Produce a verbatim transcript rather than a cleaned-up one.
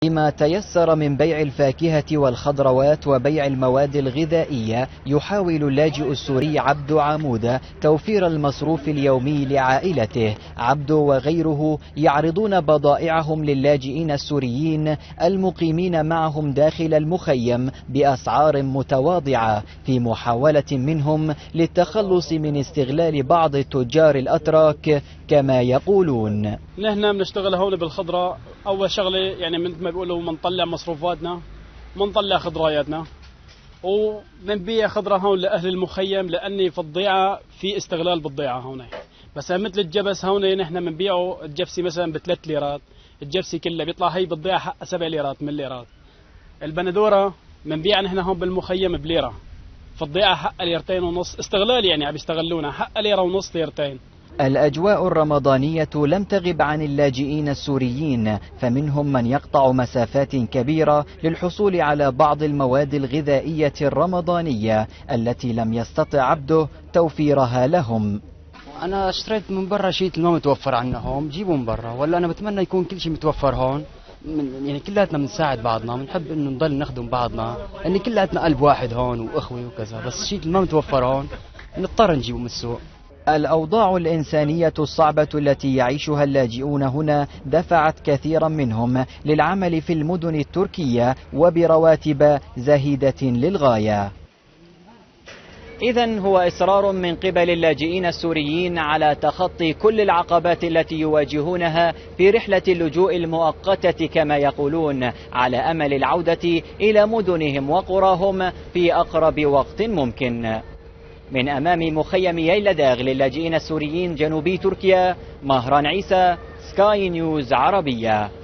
بما تيسر من بيع الفاكهة والخضروات وبيع المواد الغذائية، يحاول اللاجئ السوري عبدو عمودة توفير المصروف اليومي لعائلته. عبدو وغيره يعرضون بضائعهم للاجئين السوريين المقيمين معهم داخل المخيم بأسعار متواضعة، في محاولة منهم للتخلص من استغلال بعض التجار الأتراك كما يقولون. نحن بنشتغل هون بالخضرة، أول شغلة يعني مثل ما بيقولوا بنطلع مصروفاتنا، بنطلع خضراياتنا، وبنبيع خضرة هون لأهل المخيم، لأني في الضيعة في استغلال بالضيعة هون. بس مثل الجبس هون نحن بنبيعه الجبسي مثلا بثلاث ليرات، الجبسي كله بيطلع هي بالضيعة حقها سبع ليرات من ليرات. البندورة بنبيعها نحن هون بالمخيم بليرة، في الضيعة حقها ليرتين ونص، استغلال يعني عم بيستغلونا، حقها ليرة ونص ليرتين. الأجواء الرمضانية لم تغب عن اللاجئين السوريين، فمنهم من يقطع مسافات كبيرة للحصول على بعض المواد الغذائية الرمضانية التي لم يستطع عبده توفيرها لهم. أنا اشتريت من برا شيء ما متوفر عنا هون بجيبه من برا، ولا أنا بتمنى يكون كل شيء متوفر هون، من يعني كلاتنا بنساعد بعضنا، بنحب إنه نضل نخدم بعضنا، لأن كلاتنا قلب واحد هون وأخوة وكذا، بس الشيء اللي ما متوفر هون نضطر نجيبه من السوق. الأوضاع الإنسانية الصعبة التي يعيشها اللاجئون هنا دفعت كثيرا منهم للعمل في المدن التركية وبرواتب زهيدة للغاية. إذن هو إصرار من قبل اللاجئين السوريين على تخطي كل العقبات التي يواجهونها في رحلة اللجوء المؤقتة كما يقولون، على أمل العودة إلى مدنهم وقراهم في أقرب وقت ممكن. من أمام مخيم ييلداغ للاجئين السوريين جنوبي تركيا، مهران عيسى، سكاي نيوز عربية.